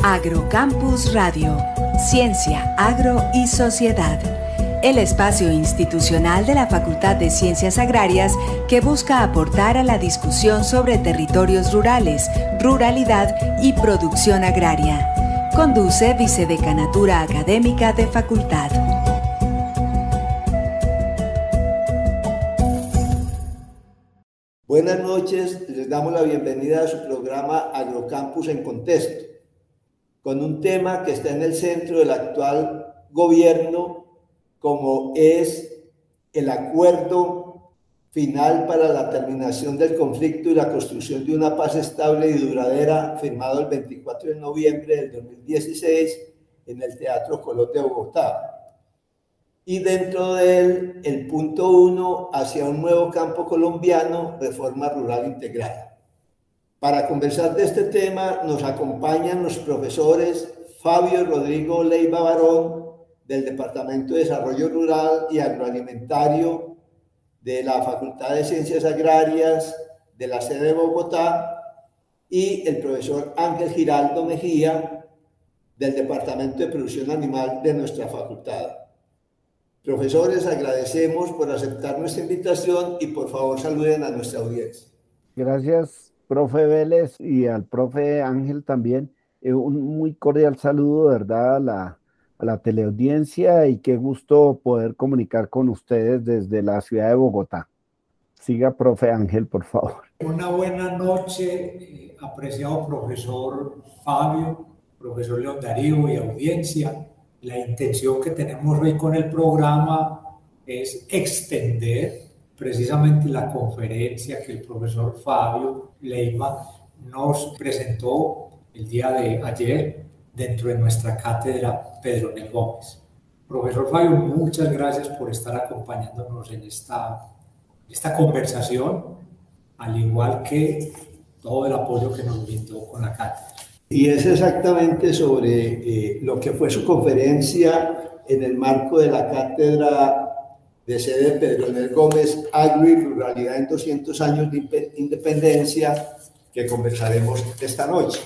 Agrocampus Radio, Ciencia, Agro y Sociedad. El espacio institucional de la Facultad de Ciencias Agrarias que busca aportar a la discusión sobre territorios rurales, ruralidad y producción agraria. Conduce Vicedecanatura Académica de Facultad. Buenas noches, les damos la bienvenida a su programa Agrocampus en Contexto, con un tema que está en el centro del actual gobierno, como es el acuerdo final para la terminación del conflicto y la construcción de una paz estable y duradera, firmado el 24 de noviembre del 2016 en el Teatro Colón de Bogotá. Y dentro de él, el punto 1, hacia un nuevo campo colombiano, reforma rural integral. Para conversar de este tema nos acompañan los profesores Fabio Rodrigo Leiva Barón, del Departamento de Desarrollo Rural y Agroalimentario de la Facultad de Ciencias Agrarias de la sede de Bogotá, y el profesor Ángel Giraldo Mejía, del Departamento de Producción Animal de nuestra facultad. Profesores, agradecemos por aceptar nuestra invitación y por favor saluden a nuestra audiencia. Gracias, profe Vélez, y al profe Ángel también. Un muy cordial saludo, ¿verdad?, a la teleaudiencia, y qué gusto poder comunicar con ustedes desde la ciudad de Bogotá. Siga, profe Ángel, por favor. Una buena noche, apreciado profesor Fabio, profesor León Darío y audiencia. La intención que tenemos hoy con el programa es extender precisamente la conferencia que el profesor Fabio Leiva nos presentó el día de ayer dentro de nuestra cátedra Pedro Nel Gómez. Profesor Fabio, muchas gracias por estar acompañándonos en esta conversación, al igual que todo el apoyo que nos brindó con la cátedra. Y es exactamente sobre lo que fue su conferencia en el marco de la cátedra de sede Pedro Nel Gómez, Agro y Ruralidad en 200 años de independencia, que conversaremos esta noche.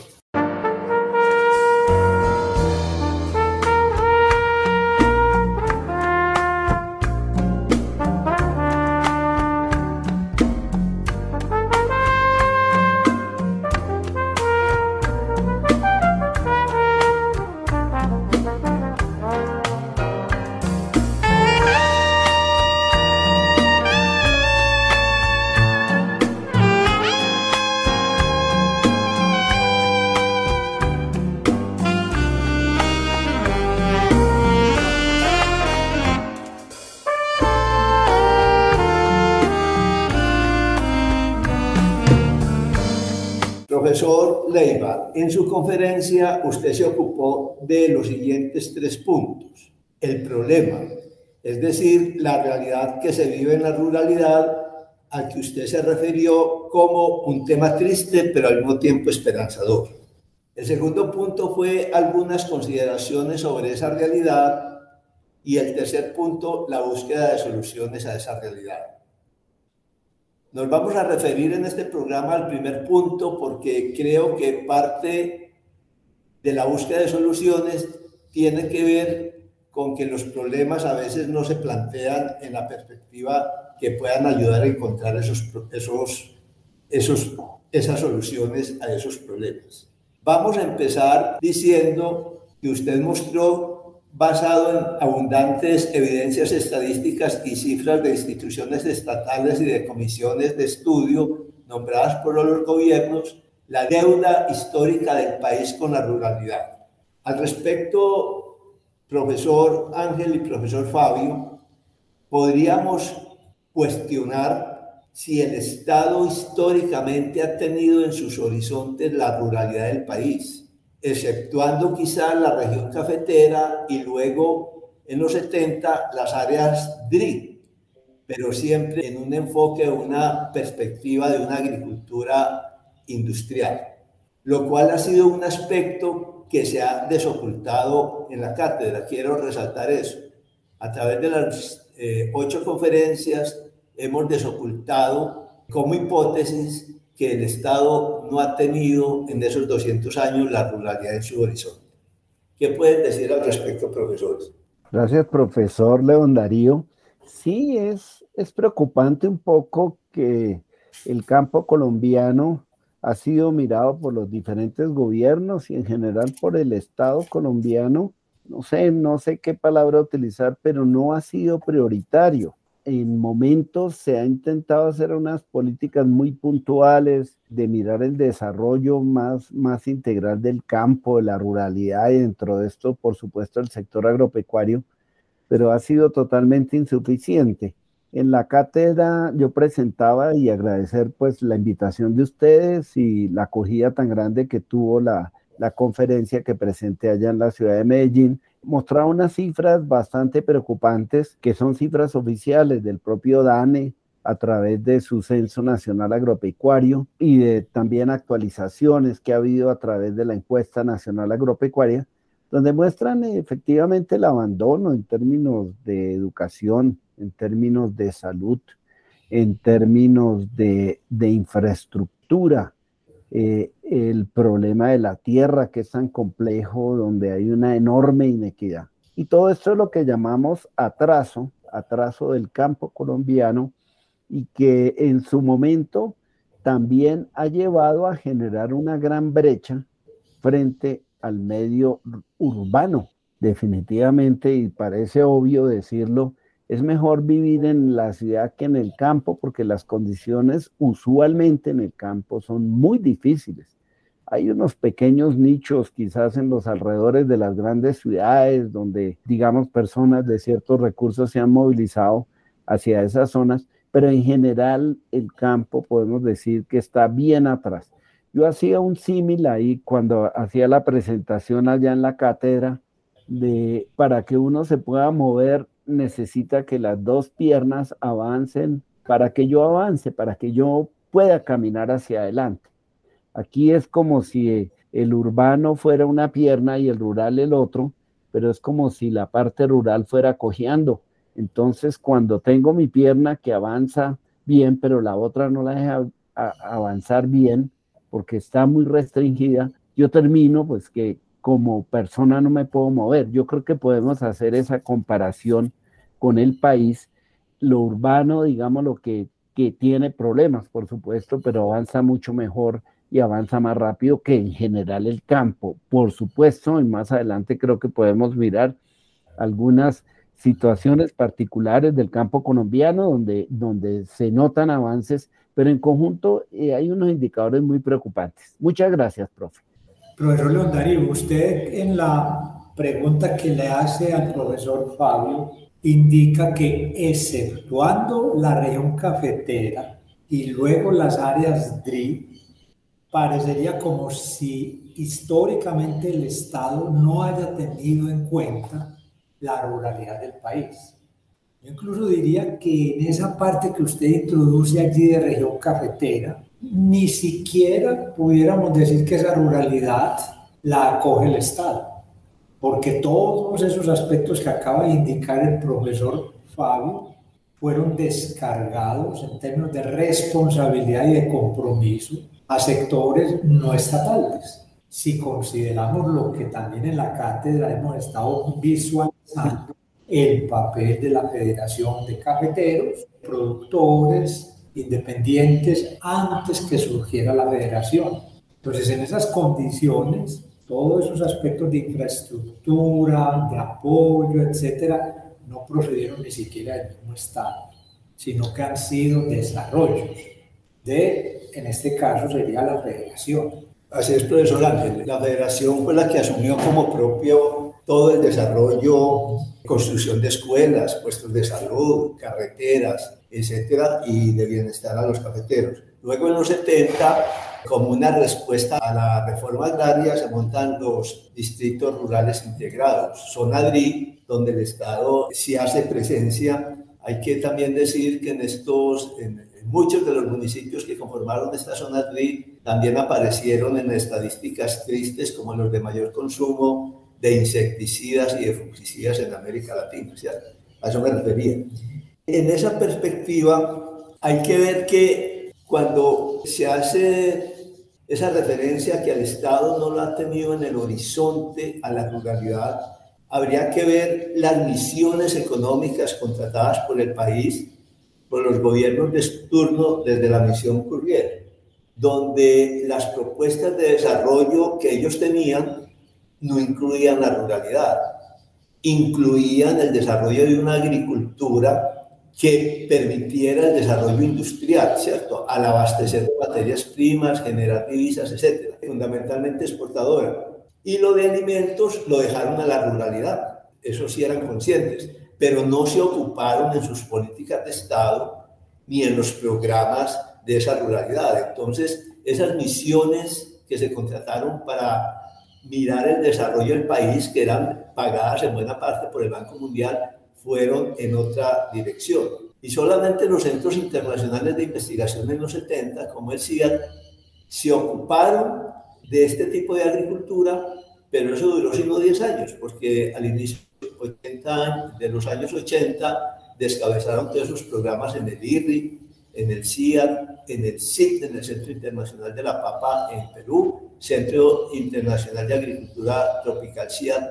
Profesor Leiva, en su conferencia usted se ocupó de los siguientes 3 puntos. El problema, es decir, la realidad que se vive en la ruralidad, al que usted se refirió como un tema triste, pero al mismo tiempo esperanzador. El segundo punto fue algunas consideraciones sobre esa realidad, y el tercer punto, la búsqueda de soluciones a esa realidad. Nos vamos a referir en este programa al primer punto porque creo que parte de la búsqueda de soluciones tiene que ver con que los problemas a veces no se plantean en la perspectiva que puedan ayudar a encontrar esas soluciones a esos problemas. Vamos a empezar diciendo que usted mostró, basado en abundantes evidencias estadísticas y cifras de instituciones estatales y de comisiones de estudio nombradas por los gobiernos, la deuda histórica del país con la ruralidad. Al respecto, profesor Ángel y profesor Fabio, podríamos cuestionar si el Estado históricamente ha tenido en sus horizontes la ruralidad del país, exceptuando quizá la región cafetera y luego en los 70 las áreas DRI, pero siempre en un enfoque, una perspectiva de una agricultura industrial, lo cual ha sido un aspecto que se ha desocultado en la cátedra. Quiero resaltar eso. A través de las 8 conferencias hemos desocultado como hipótesis que el Estado no ha tenido en esos 200 años la ruralidad en su horizonte. ¿Qué pueden decir al respecto, profesores? Gracias, profesor León Darío. Sí, es preocupante un poco que el campo colombiano ha sido mirado por los diferentes gobiernos y en general por el Estado colombiano. No sé qué palabra utilizar, pero no ha sido prioritario. En momentos se ha intentado hacer unas políticas muy puntuales de mirar el desarrollo más integral del campo, de la ruralidad y dentro de esto, por supuesto, el sector agropecuario, pero ha sido totalmente insuficiente. En la cátedra yo presentaba y agradecer pues la invitación de ustedes y la acogida tan grande que tuvo la conferencia que presenté allá en la ciudad de Medellín, mostraba unas cifras bastante preocupantes que son cifras oficiales del propio DANE a través de su Censo Nacional Agropecuario y de también actualizaciones que ha habido a través de la Encuesta Nacional Agropecuaria, donde muestran efectivamente el abandono en términos de educación, en términos de salud, en términos de infraestructura, el problema de la tierra que es tan complejo, donde hay una enorme inequidad. Y todo esto es lo que llamamos atraso del campo colombiano y que en su momento también ha llevado a generar una gran brecha frente al medio urbano. Definitivamente, y parece obvio decirlo, es mejor vivir en la ciudad que en el campo porque las condiciones usualmente en el campo son muy difíciles. Hay unos pequeños nichos quizás en los alrededores de las grandes ciudades donde, digamos, personas de ciertos recursos se han movilizado hacia esas zonas, pero en general el campo podemos decir que está bien atrás. Yo hacía un símil ahí cuando hacía la presentación allá en la cátedra de para que uno se pueda mover necesita que las dos piernas avancen para que yo avance, para que yo pueda caminar hacia adelante. Aquí es como si el urbano fuera una pierna y el rural el otro, pero es como si la parte rural fuera cojeando. Entonces, cuando tengo mi pierna que avanza bien, pero la otra no la deja avanzar bien porque está muy restringida, yo termino pues que como persona no me puedo mover. Yo creo que podemos hacer esa comparación con el país. Lo urbano, digamos, lo que tiene problemas, por supuesto, pero avanza mucho mejor y avanza más rápido que en general el campo. Por supuesto, y más adelante creo que podemos mirar algunas situaciones particulares del campo colombiano donde se notan avances, pero en conjunto hay unos indicadores muy preocupantes. Muchas gracias, profe. Profesor León Darío, usted en la pregunta que le hace al profesor Fabio indica que exceptuando la región cafetera y luego las áreas DRI, parecería como si históricamente el Estado no haya tenido en cuenta la ruralidad del país. Yo incluso diría que en esa parte que usted introduce allí de región cafetera, ni siquiera pudiéramos decir que esa ruralidad la acoge el Estado, porque todos esos aspectos que acaba de indicar el profesor Fabio fueron descargados en términos de responsabilidad y de compromiso a sectores no estatales. Si consideramos lo que también en la cátedra hemos estado visualizando, el papel de la Federación de Cafeteros, productores, independientes, antes que surgiera la federación. Entonces, en esas condiciones, todos esos aspectos de infraestructura, de apoyo, etcétera, no procedieron ni siquiera del mismo Estado, sino que han sido desarrollos en este caso sería la federación. Así es, profesor Ángel. La federación fue la que asumió como propio todo el desarrollo, construcción de escuelas, puestos de salud, carreteras, etcétera, y de bienestar a los cafeteros. Luego en los 70, como una respuesta a la reforma agraria, se montan los distritos rurales integrados, zona DRI, donde el Estado sí hace presencia. Hay que también decir que en muchos de los municipios que conformaron esta zona DRI también aparecieron en estadísticas tristes como los de mayor consumo de insecticidas y de fungicidas en América Latina. O sea, a eso me refería. En esa perspectiva, hay que ver que cuando se hace esa referencia que el Estado no lo ha tenido en el horizonte a la ruralidad, habría que ver las misiones económicas contratadas por el país, por los gobiernos de turno desde la misión Courrier, donde las propuestas de desarrollo que ellos tenían no incluían la ruralidad, incluían el desarrollo de una agricultura que permitiera el desarrollo industrial, ¿cierto? Al abastecer de materias primas, generar divisas, etcétera, fundamentalmente exportadora. Y lo de alimentos lo dejaron a la ruralidad, eso sí eran conscientes, pero no se ocuparon en sus políticas de Estado ni en los programas de esa ruralidad. Entonces, esas misiones que se contrataron para mirar el desarrollo del país, que eran pagadas en buena parte por el Banco Mundial, fueron en otra dirección. Y solamente los centros internacionales de investigación en los 70, como el CIAT, se ocuparon de este tipo de agricultura, pero eso duró solo 10 años, porque al inicio de los años 80 descabezaron todos esos programas en el IRRI, en el CIAT, en el CIT, en el Centro Internacional de la Papa en Perú, Centro Internacional de Agricultura Tropical CIAT,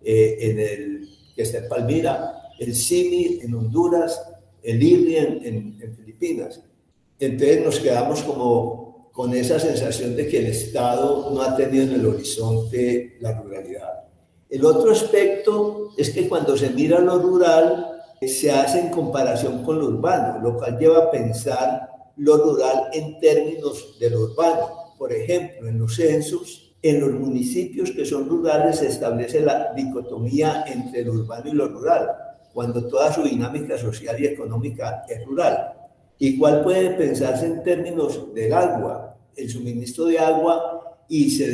que está en Palmira, el CIMI en Honduras, el IRRI en Filipinas. Entonces nos quedamos como con esa sensación de que el Estado no ha tenido en el horizonte la ruralidad. El otro aspecto es que cuando se mira lo rural, se hace en comparación con lo urbano, lo cual lleva a pensar lo rural en términos de lo urbano. Por ejemplo, en los censos, en los municipios que son rurales se establece la dicotomía entre lo urbano y lo rural, cuando toda su dinámica social y económica es rural. Igual puede pensarse en términos del agua, el suministro de agua, y se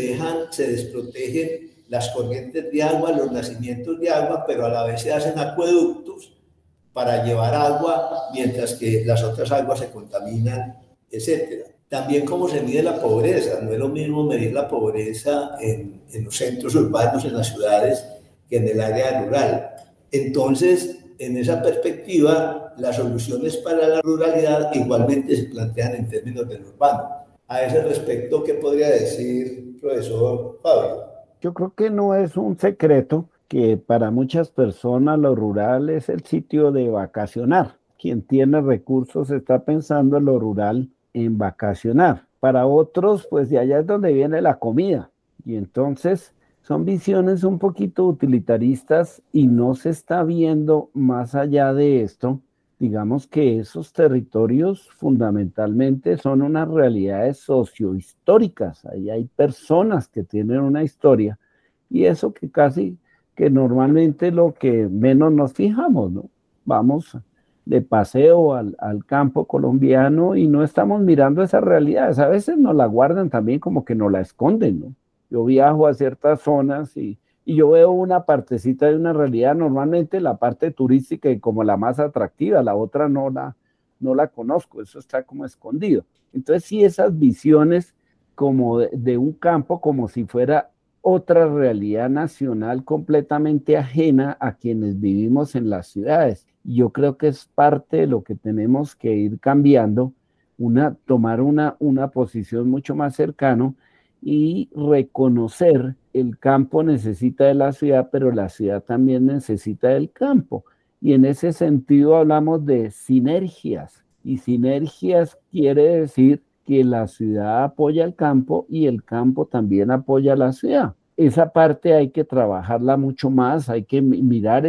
desprotegen las corrientes de agua, los nacimientos de agua, pero a la vez se hacen acueductos para llevar agua, mientras que las otras aguas se contaminan, etc. También cómo se mide la pobreza. No es lo mismo medir la pobreza en los centros urbanos, en las ciudades, que en el área rural. Entonces, en esa perspectiva, las soluciones para la ruralidad igualmente se plantean en términos del urbano. A ese respecto, ¿qué podría decir, profesor Fabio? Yo creo que no es un secreto que para muchas personas lo rural es el sitio de vacacionar. Quien tiene recursos está pensando en lo rural, en vacacionar. Para otros, pues de allá es donde viene la comida. Y entonces son visiones un poquito utilitaristas y no se está viendo más allá de esto. Digamos que esos territorios fundamentalmente son unas realidades sociohistóricas. Ahí hay personas que tienen una historia y eso que normalmente lo que menos nos fijamos, ¿no? Vamos de paseo al campo colombiano y no estamos mirando esas realidades. A veces nos la guardan también como que nos la esconden, ¿no? Yo viajo a ciertas zonas y yo veo una partecita de una realidad, normalmente la parte turística y como la más atractiva, la otra no la conozco, eso está como escondido. Entonces sí, esas visiones como de un campo como si fuera otra realidad nacional completamente ajena a quienes vivimos en las ciudades. Yo creo que es parte de lo que tenemos que ir cambiando, tomar una posición mucho más cercana y reconocer el campo necesita de la ciudad, pero la ciudad también necesita del campo. Y en ese sentido hablamos de sinergias, y sinergias quiere decir que la ciudad apoya al campo y el campo también apoya a la ciudad. Esa parte hay que trabajarla mucho más, hay que mirar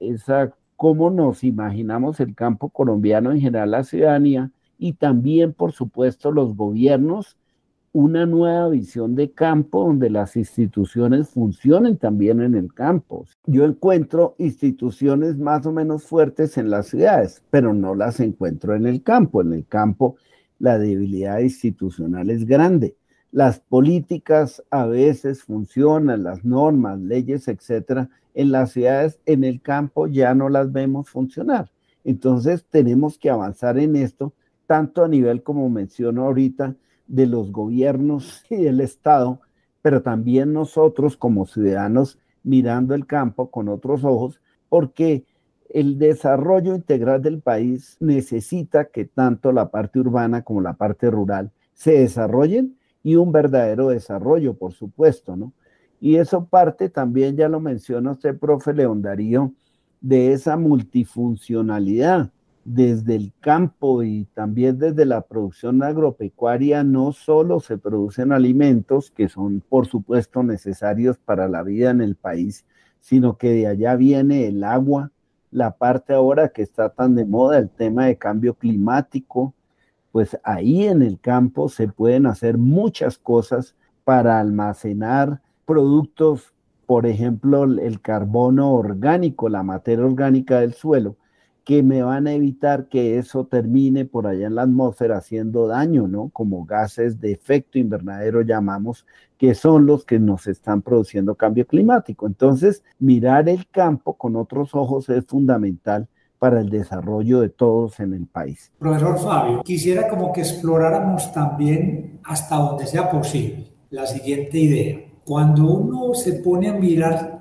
cómo nos imaginamos el campo colombiano en general, la ciudadanía, y también, por supuesto, los gobiernos, una nueva visión de campo donde las instituciones funcionen también en el campo. Yo encuentro instituciones más o menos fuertes en las ciudades, pero no las encuentro en el campo. En el campo la debilidad institucional es grande. Las políticas a veces funcionan, las normas, leyes, etcétera. En las ciudades, en el campo ya no las vemos funcionar. Entonces tenemos que avanzar en esto, tanto a nivel, como menciono ahorita, de los gobiernos y del Estado, pero también nosotros como ciudadanos mirando el campo con otros ojos, porque el desarrollo integral del país necesita que tanto la parte urbana como la parte rural se desarrollen y un verdadero desarrollo, por supuesto, ¿no? Y eso parte también, ya lo menciona usted, profe León Darío, de esa multifuncionalidad desde el campo y también desde la producción agropecuaria. No solo se producen alimentos que son, por supuesto, necesarios para la vida en el país, sino que de allá viene el agua, la parte ahora que está tan de moda, el tema de cambio climático. Pues ahí en el campo se pueden hacer muchas cosas para almacenar productos, por ejemplo, el carbono orgánico, la materia orgánica del suelo, que me van a evitar que eso termine por allá en la atmósfera haciendo daño, ¿no? Como gases de efecto invernadero llamamos, que son los que nos están produciendo cambio climático. Entonces, mirar el campo con otros ojos es fundamental para el desarrollo de todos en el país. Profesor Fabio, quisiera como que exploráramos también hasta donde sea posible la siguiente idea. Cuando uno se pone a mirar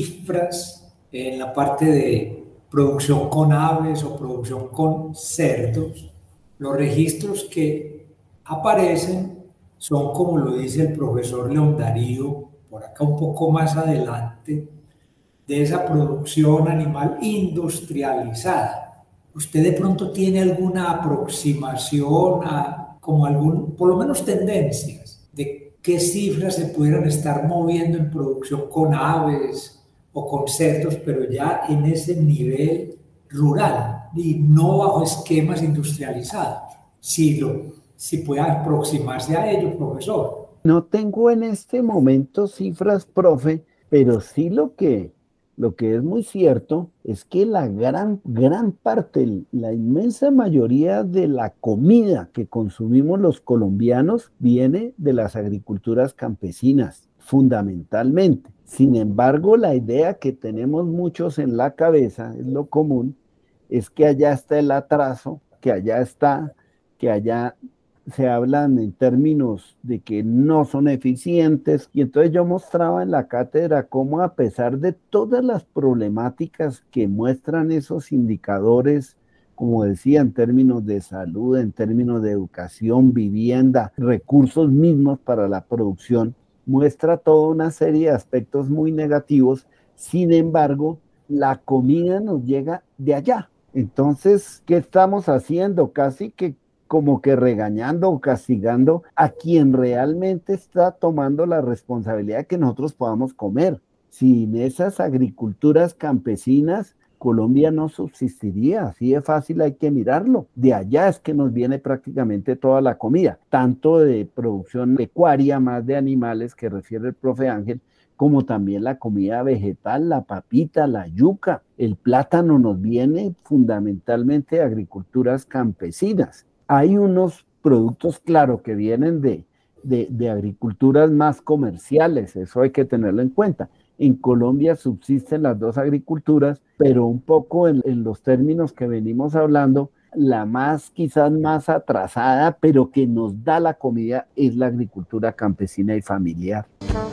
cifras en la parte de producción con aves o producción con cerdos, los registros que aparecen son, como lo dice el profesor León Darío, por acá un poco más adelante, de esa producción animal industrializada. ¿Usted de pronto tiene alguna aproximación como por lo menos tendencias, de qué cifras se pudieran estar moviendo en producción con aves o con cerdos, pero ya en ese nivel rural y no bajo esquemas industrializados? Si puede aproximarse a ello, profesor. No tengo en este momento cifras, profe, pero sí lo que es muy cierto es que la gran parte, la inmensa mayoría de la comida que consumimos los colombianos viene de las agriculturas campesinas, fundamentalmente. Sin embargo, la idea que tenemos muchos en la cabeza, es lo común, es que allá está el atraso, que allá se hablan en términos de que no son eficientes, y entonces yo mostraba en la cátedra cómo, a pesar de todas las problemáticas que muestran esos indicadores, como decía, en términos de salud, en términos de educación, vivienda, recursos mismos para la producción, muestra toda una serie de aspectos muy negativos. Sin embargo, la comida nos llega de allá. Entonces, ¿qué estamos haciendo? Casi que como que regañando o castigando a quien realmente está tomando la responsabilidad de que nosotros podamos comer. Sin esas agriculturas campesinas, Colombia no subsistiría, así de fácil hay que mirarlo. De allá es que nos viene prácticamente toda la comida, tanto de producción pecuaria, más de animales que refiere el profe Ángel, como también la comida vegetal, la papita, la yuca, el plátano nos viene fundamentalmente de agriculturas campesinas. Hay unos productos, claro, que vienen de agriculturas más comerciales, eso hay que tenerlo en cuenta. En Colombia subsisten las dos agriculturas, pero un poco en los términos que venimos hablando, la quizás más atrasada, pero que nos da la comida, es la agricultura campesina y familiar.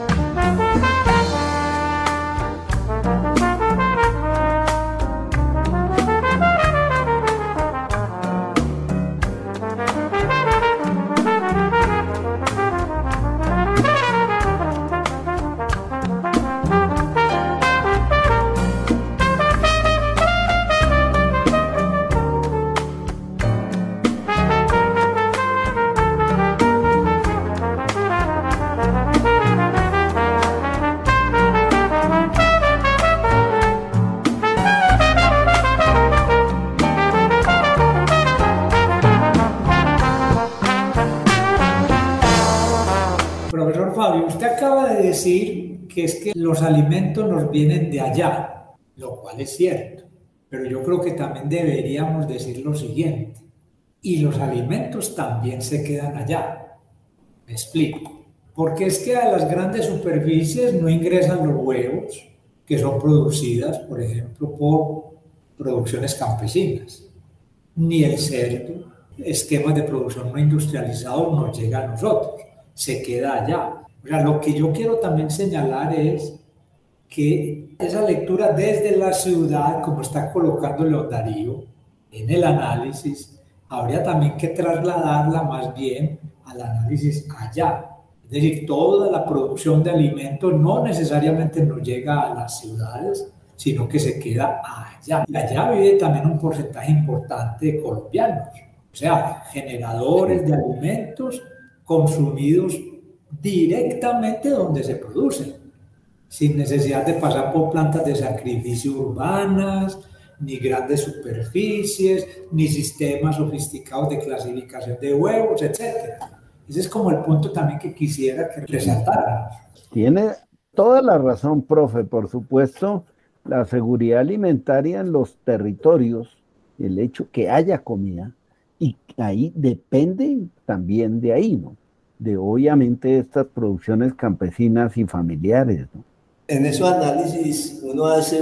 Profesor Fabio, usted acaba de decir que es que los alimentos nos vienen de allá, lo cual es cierto, pero yo creo que también deberíamos decir lo siguiente: y los alimentos también se quedan allá. Me explico. Porque es que a las grandes superficies no ingresan los huevos que son producidas, por ejemplo, por producciones campesinas, ni el cerdo, esquemas de producción no industrializados, nos llega a nosotros, se queda allá. O sea, lo que yo quiero también señalar es que Esa lectura desde la ciudad, como está colocando León Darío en el análisis, habría también que trasladarla más bien al análisis allá. Es decir, toda la producción de alimentos no necesariamente nos llega a las ciudades, sino que se queda allá. Y allá vive también un porcentaje importante de colombianos, o sea, generadores de alimentos consumidos directamente donde se producen, sin necesidad de pasar por plantas de sacrificio urbanas, ni grandes superficies, ni sistemas sofisticados de clasificación de huevos, etc. Ese es como el punto también que quisiera que resaltáramos. Tiene toda la razón, profe. Por supuesto, la seguridad alimentaria en los territorios, el hecho que haya comida, y ahí depende también de ahí, ¿no? De obviamente estas producciones campesinas y familiares, ¿no? En esos análisis uno hace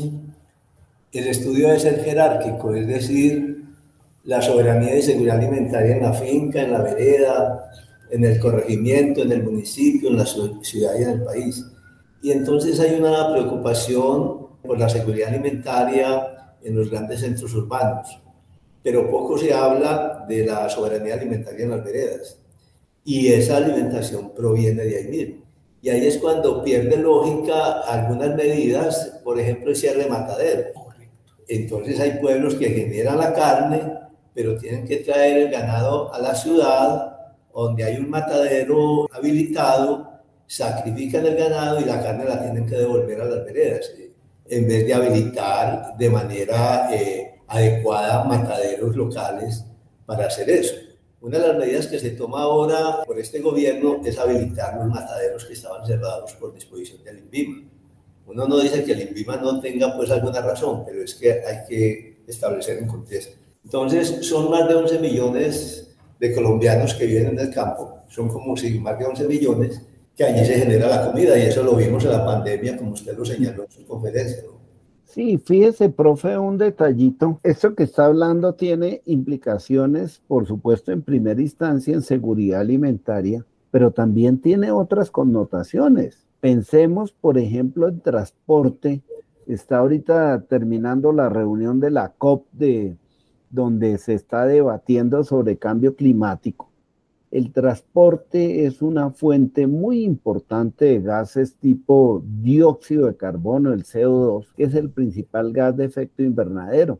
el estudio debe ser jerárquico, es decir, la soberanía y seguridad alimentaria en la finca, en la vereda, en el corregimiento, en el municipio, en la ciudad y en el país. Y entonces hay una preocupación por la seguridad alimentaria en los grandes centros urbanos, pero poco se habla de la soberanía alimentaria en las veredas. Y esa alimentación proviene de ahí mismo. Y ahí es cuando pierde lógica algunas medidas, por ejemplo, el cierre de mataderos. Entonces hay pueblos que generan la carne, pero tienen que traer el ganado a la ciudad, donde hay un matadero habilitado, sacrifican el ganado y la carne la tienen que devolver a las veredas, en vez de habilitar de manera adecuada mataderos locales para hacer eso. Una de las medidas que se toma ahora por este gobierno es habilitar los mataderos que estaban cerrados por disposición del INVIMA. Uno no dice que el INVIMA no tenga pues alguna razón, pero es que hay que establecer un contexto. Entonces son más de 11 millones de colombianos que viven en el campo, son como si más de 11 millones que allí se genera la comida, y eso lo vimos en la pandemia, como usted lo señaló en su conferencia, ¿no? Sí, fíjese, profe, un detallito. Esto que está hablando tiene implicaciones, por supuesto, en primera instancia en seguridad alimentaria, pero también tiene otras connotaciones. Pensemos, por ejemplo, en transporte. Está ahorita terminando la reunión de la COP, donde se está debatiendo sobre cambio climático. El transporte es una fuente muy importante de gases tipo dióxido de carbono, el CO2, que es el principal gas de efecto invernadero.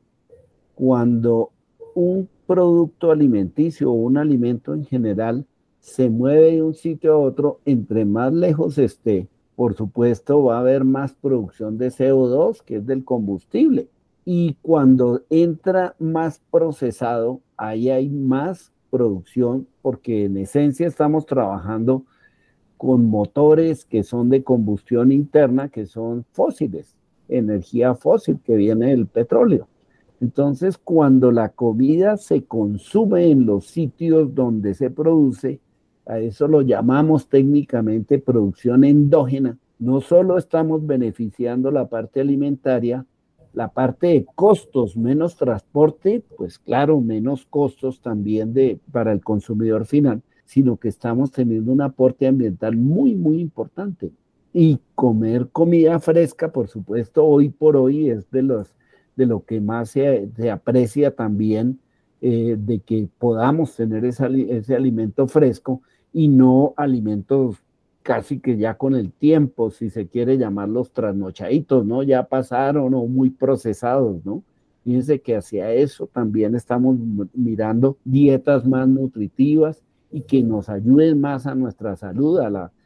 Cuando un producto alimenticio o un alimento en general se mueve de un sitio a otro, entre más lejos esté, por supuesto va a haber más producción de CO2, que es del combustible. Y cuando entra más procesado, ahí hay más producción, porque en esencia estamos trabajando con motores que son de combustión interna, que son fósiles, energía fósil que viene del petróleo. Entonces, cuando la comida se consume en los sitios donde se produce, a eso lo llamamos técnicamente producción endógena. No solo estamos beneficiando la parte alimentaria, la parte de costos, menos transporte, pues claro, menos costos también para el consumidor final, sino que estamos teniendo un aporte ambiental muy, muy importante. Y comer comida fresca, por supuesto, hoy por hoy es de lo que más se aprecia también, de que podamos tener ese alimento fresco y no alimentos casi que ya con el tiempo, si se quiere llamarlos trasnochaditos, ¿no? Ya pasaron o muy procesados, ¿no? Fíjense que hacia eso también estamos mirando dietas más nutritivas y que nos ayuden más a nuestra salud,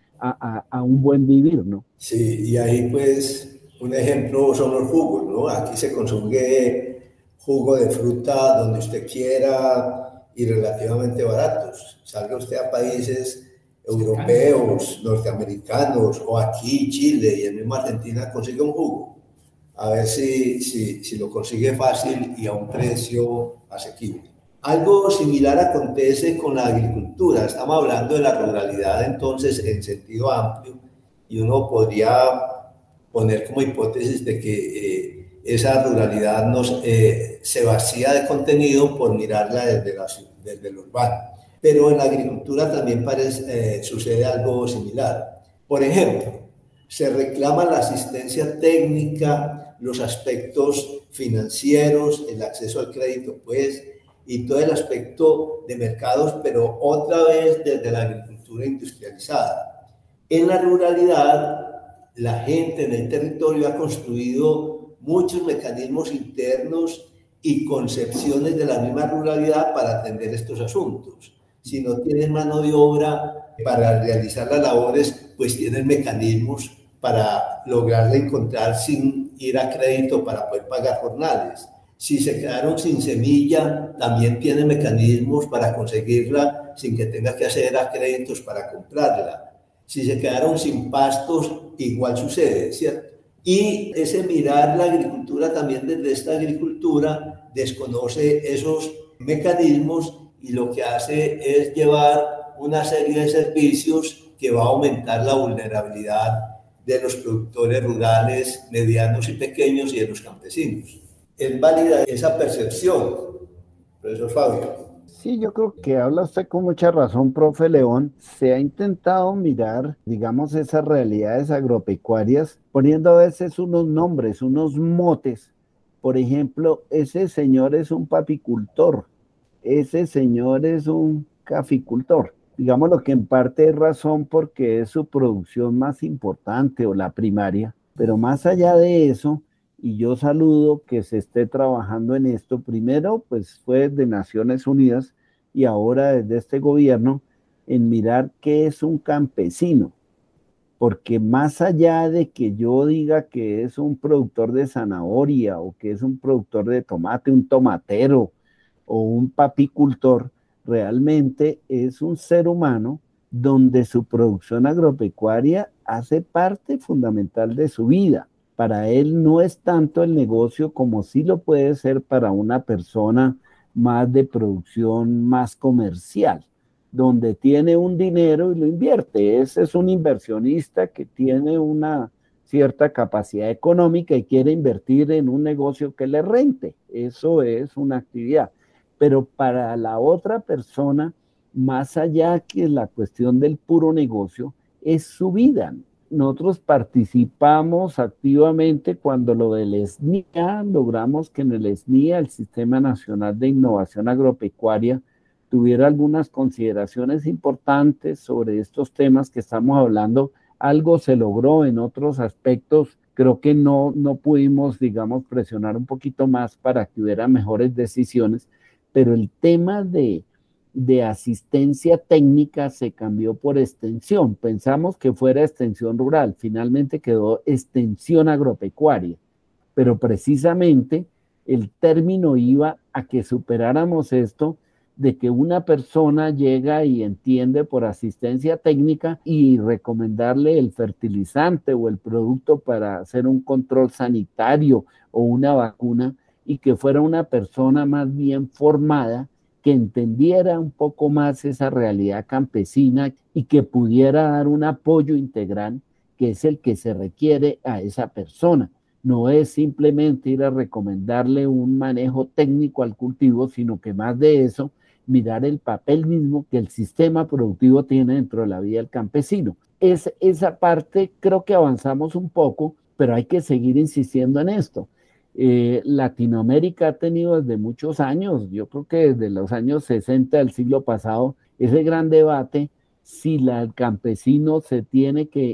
a un buen vivir, ¿no? Sí, y ahí pues un ejemplo son los jugos, ¿no? Aquí se consume jugo de fruta donde usted quiera y relativamente baratos. Salga usted a países europeos, norteamericanos, o aquí Chile y en misma Argentina, consigue un jugo. A ver si lo consigue fácil y a un precio asequible. Algo similar acontece con la agricultura. Estamos hablando de la ruralidad entonces en sentido amplio, y uno podría poner como hipótesis de que esa ruralidad se vacía de contenido por mirarla desde el urbano. Pero en la agricultura también sucede algo similar. Por ejemplo, se reclama la asistencia técnica, los aspectos financieros, el acceso al crédito, pues, y todo el aspecto de mercados, pero otra vez desde la agricultura industrializada. En la ruralidad, la gente en el territorio ha construido muchos mecanismos internos y concepciones de la misma ruralidad para atender estos asuntos. Si no tienen mano de obra para realizar las labores, pues tienen mecanismos para lograrla encontrar sin ir a crédito para poder pagar jornales. Si se quedaron sin semilla, también tienen mecanismos para conseguirla sin que tenga que hacer a créditos para comprarla. Si se quedaron sin pastos, igual sucede, ¿cierto? Y ese mirar la agricultura también desde esta agricultura desconoce esos mecanismos y lo que hace es llevar una serie de servicios que va a aumentar la vulnerabilidad de los productores rurales, medianos y pequeños y de los campesinos. Es válida esa percepción, profesor Fabio. Sí, yo creo que habla usted con mucha razón, profe León. Se ha intentado mirar, digamos, esas realidades agropecuarias, poniendo a veces unos nombres, unos motes. Por ejemplo, ese señor es un papicultor, ese señor es un caficultor. Digamos lo que en parte es razón porque es su producción más importante o la primaria, pero más allá de eso, y yo saludo que se esté trabajando en esto. Primero, pues fue de Naciones Unidas y ahora desde este gobierno en mirar qué es un campesino, porque más allá de que yo diga que es un productor de zanahoria o que es un productor de tomate, un tomatero o un papicultor, realmente es un ser humano donde su producción agropecuaria hace parte fundamental de su vida. Para él no es tanto el negocio como sí lo puede ser para una persona más de producción, más comercial, donde tiene un dinero y lo invierte. Ese es un inversionista que tiene una cierta capacidad económica y quiere invertir en un negocio que le rente. Eso es una actividad. Pero para la otra persona, más allá que la cuestión del puro negocio, es su vida. Nosotros participamos activamente cuando lo del SNIA, logramos que en el SNIA, el Sistema Nacional de Innovación Agropecuaria, tuviera algunas consideraciones importantes sobre estos temas que estamos hablando. Algo se logró en otros aspectos, creo que no pudimos, digamos, presionar un poquito más para que hubiera mejores decisiones, pero el tema de asistencia técnica se cambió por extensión. Pensamos que fuera extensión rural, finalmente quedó extensión agropecuaria, pero precisamente el término iba a que superáramos esto de que una persona llega y entiende por asistencia técnica y recomendarle el fertilizante o el producto para hacer un control sanitario o una vacuna, y que fuera una persona más bien formada, que entendiera un poco más esa realidad campesina y que pudiera dar un apoyo integral, que es el que se requiere a esa persona. No es simplemente ir a recomendarle un manejo técnico al cultivo, sino que más de eso, mirar el papel mismo que el sistema productivo tiene dentro de la vida del campesino. Esa parte creo que avanzamos un poco, pero hay que seguir insistiendo en esto. Latinoamérica ha tenido desde muchos años, yo creo que desde los años 60 del siglo pasado, ese gran debate si el campesino se tiene que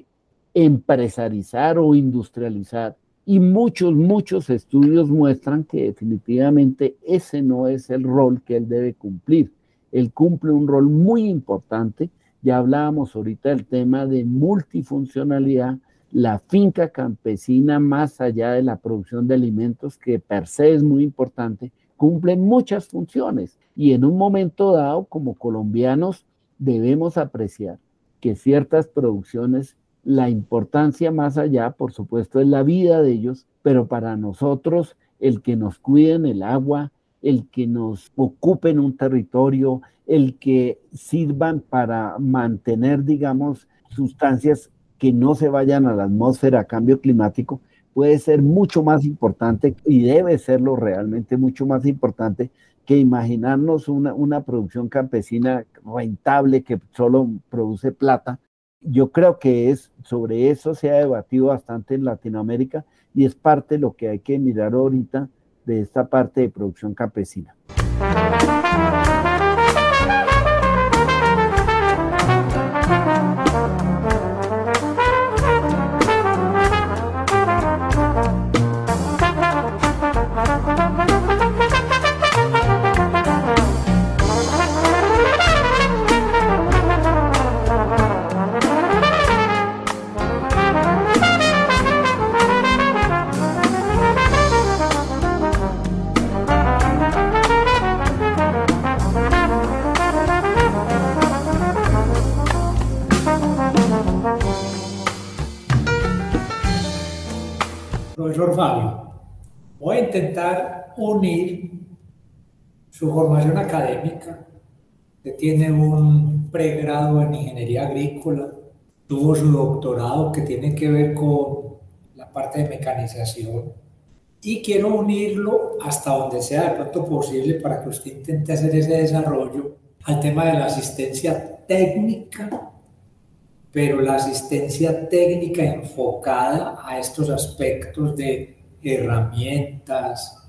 empresarizar o industrializar, y muchos estudios muestran que definitivamente ese no es el rol que él debe cumplir. Él cumple un rol muy importante. Ya hablábamos ahorita del tema de multifuncionalidad. La finca campesina, más allá de la producción de alimentos, que per se es muy importante, cumple muchas funciones, y en un momento dado, como colombianos, debemos apreciar que ciertas producciones, la importancia más allá, por supuesto, es la vida de ellos, pero para nosotros, el que nos cuiden el agua, el que nos ocupen un territorio, el que sirvan para mantener, digamos, sustancias que no se vayan a la atmósfera a cambio climático, puede ser mucho más importante, y debe serlo realmente mucho más importante, que imaginarnos una producción campesina rentable que solo produce plata, Yo creo que sobre eso se ha debatido bastante en Latinoamérica y es parte de lo que hay que mirar ahorita de esta parte de producción campesina. Profesor Fabio, voy a intentar unir su formación académica. Usted tiene un pregrado en ingeniería agrícola, tuvo su doctorado que tiene que ver con la parte de mecanización y quiero unirlo hasta donde sea de pronto posible para que usted intente hacer ese desarrollo al tema de la asistencia técnica, pero la asistencia técnica enfocada a estos aspectos de herramientas,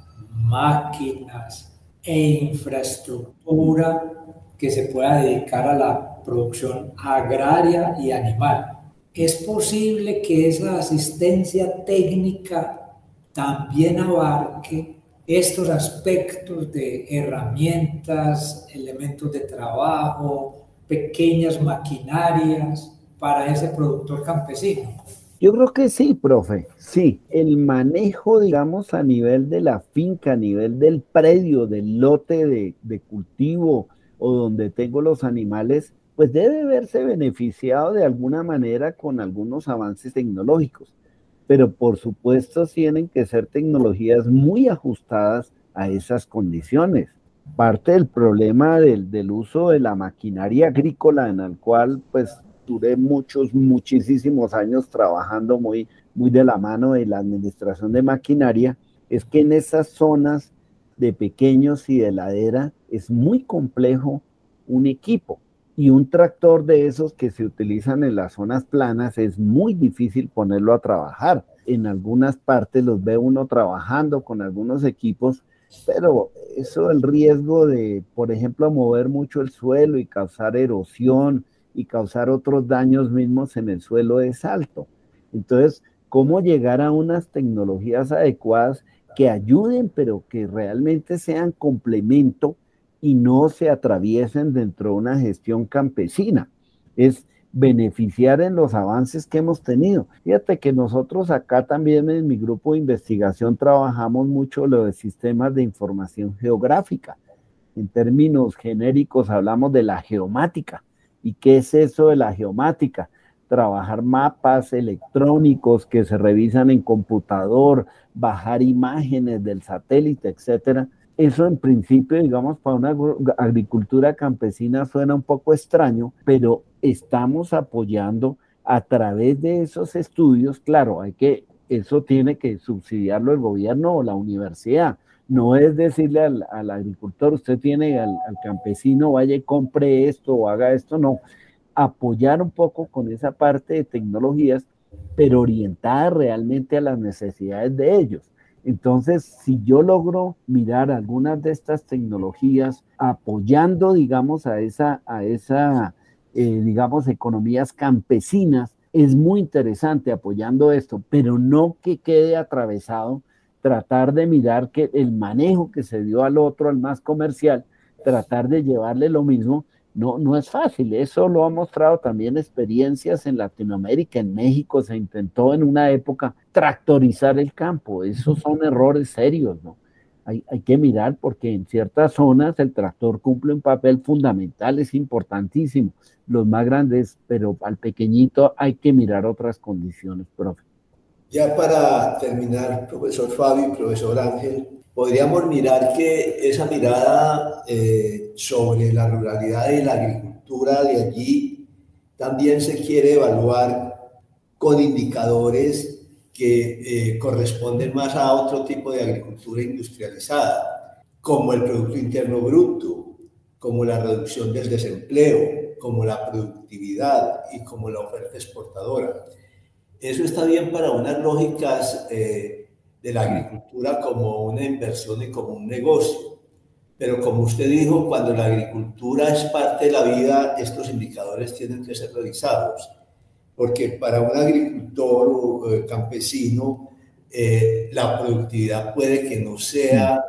máquinas e infraestructura que se pueda dedicar a la producción agraria y animal. ¿Es posible que esa asistencia técnica también abarque estos aspectos de herramientas, elementos de trabajo, pequeñas maquinarias para ese productor campesino? Yo creo que sí, profe, sí. El manejo, digamos, a nivel de la finca, a nivel del predio, del lote de cultivo o donde tengo los animales, pues debe verse beneficiado de alguna manera con algunos avances tecnológicos. Pero por supuesto tienen que ser tecnologías muy ajustadas a esas condiciones. Parte del problema del uso de la maquinaria agrícola en el cual pues duré muchísimos años trabajando muy de la mano de la administración de maquinaria, es que en esas zonas de pequeños y de ladera es muy complejo un equipo. Y un tractor de esos que se utilizan en las zonas planas es muy difícil ponerlo a trabajar. En algunas partes los ve uno trabajando con algunos equipos, pero eso, el riesgo de, por ejemplo, mover mucho el suelo y causar erosión y causar otros daños mismos en el suelo es alto. Entonces, ¿cómo llegar a unas tecnologías adecuadas que ayuden, pero que realmente sean complemento y no se atraviesen dentro de una gestión campesina? Es beneficiar en los avances que hemos tenido. Fíjate que nosotros acá también en mi grupo de investigación trabajamos mucho lo de sistemas de información geográfica. En términos genéricos hablamos de la geomática. ¿Y qué es eso de la geomática? Trabajar mapas electrónicos que se revisan en computador, bajar imágenes del satélite, etcétera. Eso en principio, digamos, para una agricultura campesina suena un poco extraño, pero estamos apoyando a través de esos estudios. Claro, eso tiene que subsidiarlo el gobierno o la universidad. No es decirle al agricultor, usted tiene al campesino, vaya y compre esto o haga esto, no. Apoyar un poco con esa parte de tecnologías, pero orientada realmente a las necesidades de ellos. Entonces, si yo logro mirar algunas de estas tecnologías apoyando, digamos, a esa digamos, economías campesinas, es muy interesante apoyando esto, pero no que quede atravesado tratar de mirar que el manejo que se dio al otro, al más comercial, tratar de llevarle lo mismo, no es fácil. Eso lo ha mostrado también experiencias en Latinoamérica. En México se intentó en una época tractorizar el campo. Esos son errores serios, ¿no? Hay que mirar porque en ciertas zonas el tractor cumple un papel fundamental, es importantísimo. Los más grandes, pero al pequeñito hay que mirar otras condiciones, profe. Ya para terminar, profesor Fabio y profesor Ángel, podríamos mirar que esa mirada sobre la ruralidad y la agricultura de allí también se quiere evaluar con indicadores que corresponden más a otro tipo de agricultura industrializada, como el Producto Interno Bruto, como la reducción del desempleo, como la productividad y como la oferta exportadora. Eso está bien para unas lógicas de la agricultura como una inversión y como un negocio. Pero como usted dijo, cuando la agricultura es parte de la vida, estos indicadores tienen que ser revisados. Porque para un agricultor o campesino, la productividad puede que no sea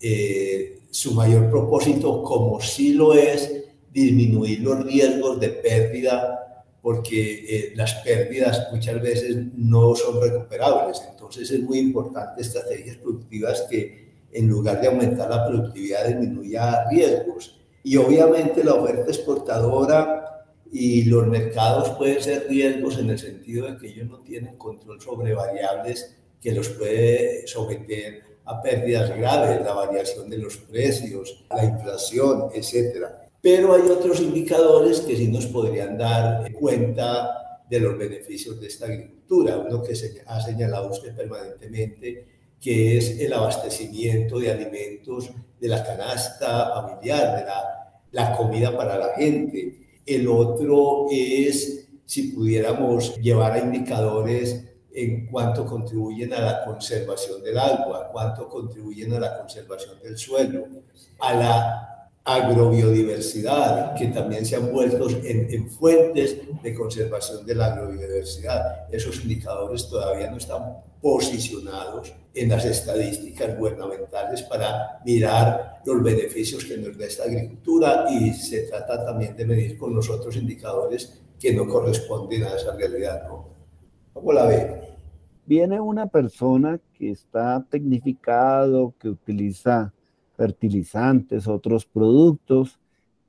su mayor propósito, como sí lo es disminuir los riesgos de pérdida, porque las pérdidas muchas veces no son recuperables. Entonces es muy importante estrategias productivas que en lugar de aumentar la productividad disminuya riesgos. Y obviamente la oferta exportadora y los mercados pueden ser riesgos en el sentido de que ellos no tienen control sobre variables que los puede someter a pérdidas graves, la variación de los precios, la inflación, etcétera. Pero hay otros indicadores que sí nos podrían dar cuenta de los beneficios de esta agricultura. Uno que ha señalado usted permanentemente, que es el abastecimiento de alimentos, de la canasta familiar, de la comida para la gente. El otro es si pudiéramos llevar a indicadores en cuánto contribuyen a la conservación del agua, cuánto contribuyen a la conservación del suelo, a la agrobiodiversidad, que también se han vuelto en fuentes de conservación de la agrobiodiversidad. Esos indicadores todavía no están posicionados en las estadísticas gubernamentales para mirar los beneficios que nos da esta agricultura, y se trata también de medir con los otros indicadores que no corresponden a esa realidad, ¿no? ¿Cómo la ve? Viene una persona que está tecnificado, que utiliza fertilizantes, otros productos,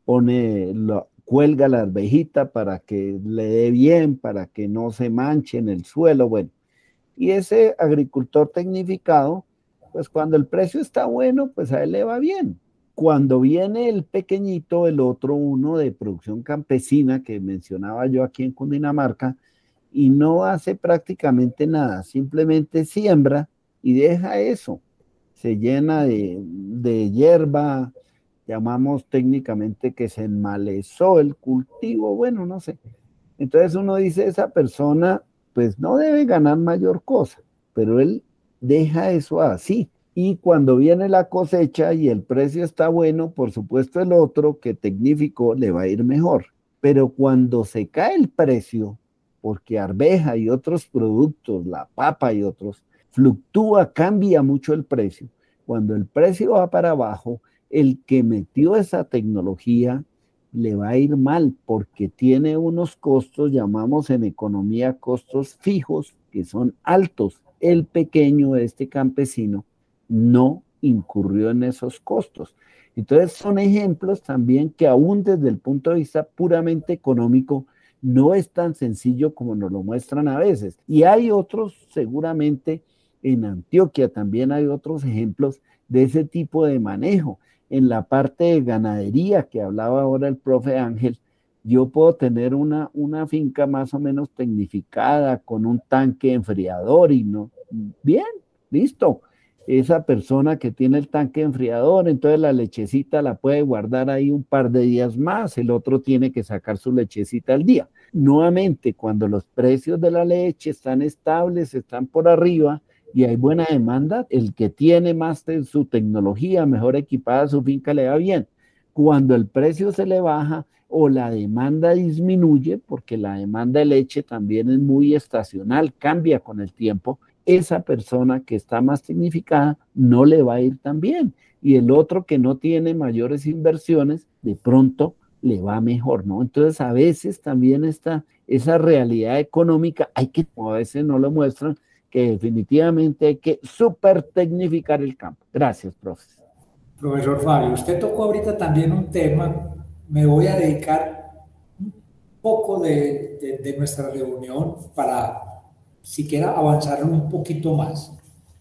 cuelga la arvejita para que le dé bien, para que no se manche en el suelo, bueno. Y ese agricultor tecnificado, pues cuando el precio está bueno, pues a él le va bien. Cuando viene el pequeñito, el otro uno de producción campesina que mencionaba yo aquí en Cundinamarca, y no hace prácticamente nada, simplemente siembra y deja eso. Se llena de hierba, llamamos técnicamente que se enmalezó el cultivo, bueno, no sé. Entonces uno dice, esa persona pues no debe ganar mayor cosa, pero él deja eso así. Y cuando viene la cosecha y el precio está bueno, por supuesto el otro que tecnificó le va a ir mejor. Pero cuando se cae el precio, porque arveja y otros productos, la papa y otros, fluctúa, cambia mucho el precio. Cuando el precio va para abajo, el que metió esa tecnología le va a ir mal porque tiene unos costos, llamamos en economía costos fijos, que son altos. El pequeño, este campesino, no incurrió en esos costos. Entonces son ejemplos también que aún desde el punto de vista puramente económico no es tan sencillo como nos lo muestran a veces. Y hay otros, seguramente en Antioquia también hay otros ejemplos de ese tipo de manejo. En la parte de ganadería que hablaba ahora el profe Ángel, yo puedo tener una finca más o menos tecnificada con un tanque enfriador y no, bien, listo. Esa persona que tiene el tanque enfriador, entonces la lechecita la puede guardar ahí un par de días más, el otro tiene que sacar su lechecita al día. Nuevamente, cuando los precios de la leche están estables, están por arriba y hay buena demanda, el que tiene más de su tecnología, mejor equipada su finca, le va bien. Cuando el precio se le baja o la demanda disminuye, porque la demanda de leche también es muy estacional, cambia con el tiempo, esa persona que está más tecnificada no le va a ir tan bien. Y el otro que no tiene mayores inversiones, de pronto le va mejor, ¿no? Entonces a veces también esa realidad económica, hay que, a veces no lo muestran, que definitivamente hay que súper tecnificar el campo. Gracias, profesor. Profesor Fabio, usted tocó ahorita también un tema, me voy a dedicar un poco de nuestra reunión para siquiera avanzar un poquito más,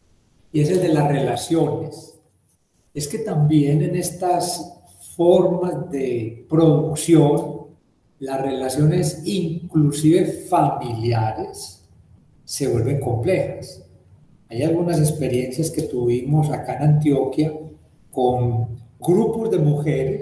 y es el de las relaciones. Es que también en estas formas de producción, las relaciones inclusive familiares se vuelven complejas. Hay algunas experiencias que tuvimos acá en Antioquia con grupos de mujeres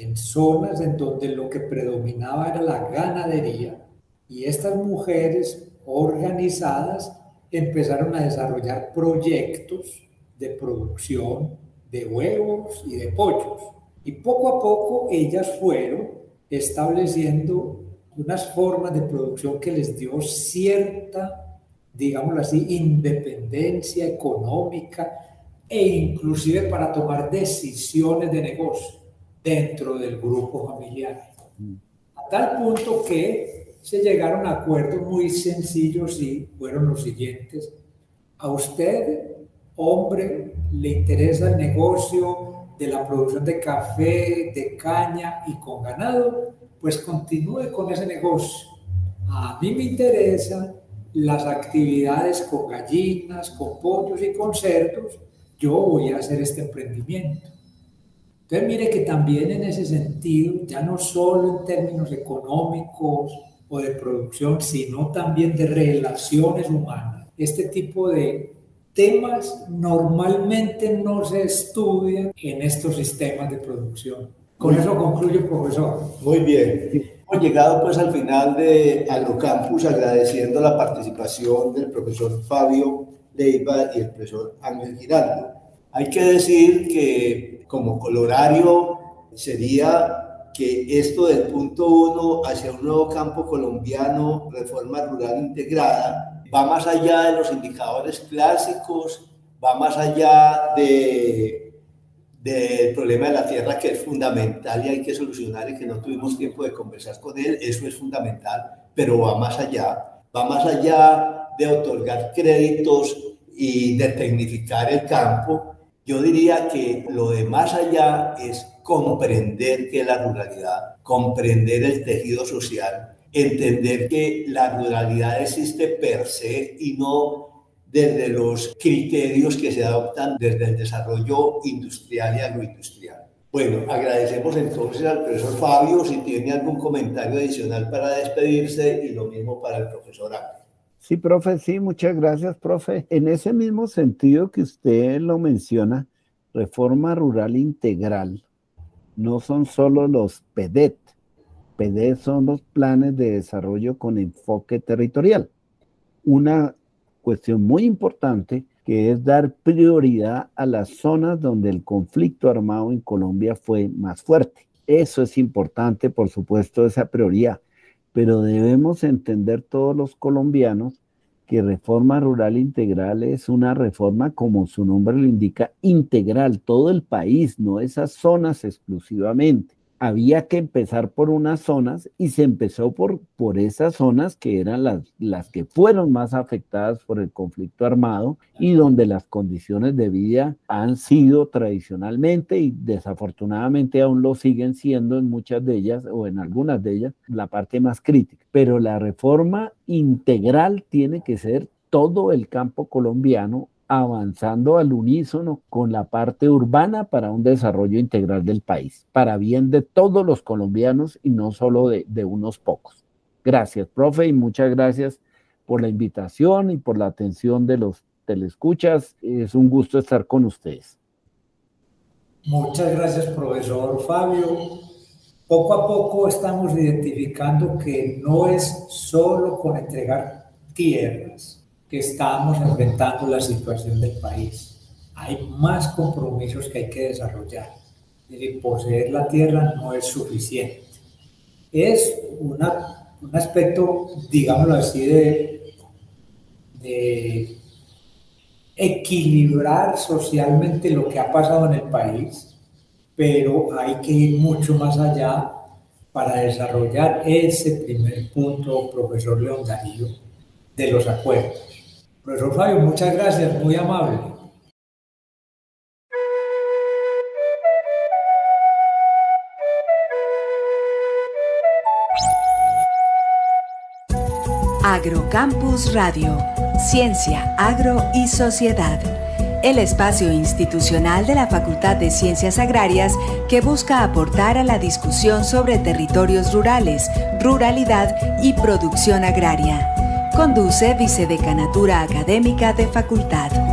en zonas en donde lo que predominaba era la ganadería, y estas mujeres organizadas empezaron a desarrollar proyectos de producción de huevos y de pollos. Y poco a poco ellas fueron estableciendo unas formas de producción que les dio cierta, digámoslo así, independencia económica e inclusive para tomar decisiones de negocio dentro del grupo familiar. A tal punto que se llegaron a acuerdos muy sencillos y fueron los siguientes. A usted, hombre, le interesa el negocio de la producción de café, de caña y con ganado, pues continúe con ese negocio. A mí me interesan las actividades con gallinas, con pollos y con cerdos. Yo voy a hacer este emprendimiento. Entonces, mire que también en ese sentido, ya no solo en términos económicos o de producción, sino también de relaciones humanas, este tipo de temas normalmente no se estudian en estos sistemas de producción. Con eso concluyo, profesor. Muy bien. Hemos llegado pues al final de Agrocampus, agradeciendo la participación del profesor Fabio Leiva y el profesor Ángel Giraldo. Hay que decir que como colorario sería que esto del punto 1 hacia un nuevo campo colombiano, reforma rural integrada, va más allá de los indicadores clásicos, va más allá del problema de la tierra, que es fundamental y hay que solucionar y que no tuvimos tiempo de conversar con él. Eso es fundamental, pero va más allá de otorgar créditos y de tecnificar el campo. Yo diría que lo de más allá es comprender qué es la ruralidad, comprender el tejido social, entender que la ruralidad existe per se y no desde los criterios que se adoptan desde el desarrollo industrial y agroindustrial. Bueno, agradecemos entonces al profesor Fabio si tiene algún comentario adicional para despedirse, y lo mismo para el profesor Ángel. Sí, profe, sí, muchas gracias, profe. En ese mismo sentido que usted lo menciona, reforma rural integral, no son solo los PEDET. PEDET son los planes de desarrollo con enfoque territorial. Una cuestión muy importante que es dar prioridad a las zonas donde el conflicto armado en Colombia fue más fuerte. Eso es importante, por supuesto, esa prioridad. Pero debemos entender todos los colombianos que reforma rural integral es una reforma, como su nombre lo indica, integral, todo el país, no esas zonas exclusivamente. Había que empezar por unas zonas y se empezó por esas zonas que eran las que fueron más afectadas por el conflicto armado y donde las condiciones de vida han sido tradicionalmente y desafortunadamente aún lo siguen siendo en muchas de ellas o en algunas de ellas la parte más crítica. Pero la reforma integral tiene que ser todo el campo colombiano avanzando al unísono con la parte urbana para un desarrollo integral del país, para bien de todos los colombianos y no solo de unos pocos. Gracias, profe, y muchas gracias por la invitación y por la atención de los telescuchas. Es un gusto estar con ustedes. Muchas gracias, profesor Fabio. Poco a poco estamos identificando que no es solo con entregar tierras que estamos enfrentando la situación del país. Hay más compromisos que hay que desarrollar. Es decir, poseer la tierra no es suficiente. Es un aspecto, digámoslo así, de equilibrar socialmente lo que ha pasado en el país, pero hay que ir mucho más allá para desarrollar ese primer punto, profesor León Darío, de los acuerdos. Profesor Fabio, muchas gracias, muy amable. Agrocampus Radio, Ciencia, Agro y Sociedad. El espacio institucional de la Facultad de Ciencias Agrarias que busca aportar a la discusión sobre territorios rurales, ruralidad y producción agraria. Conduce Vicedecanatura Académica de Facultad.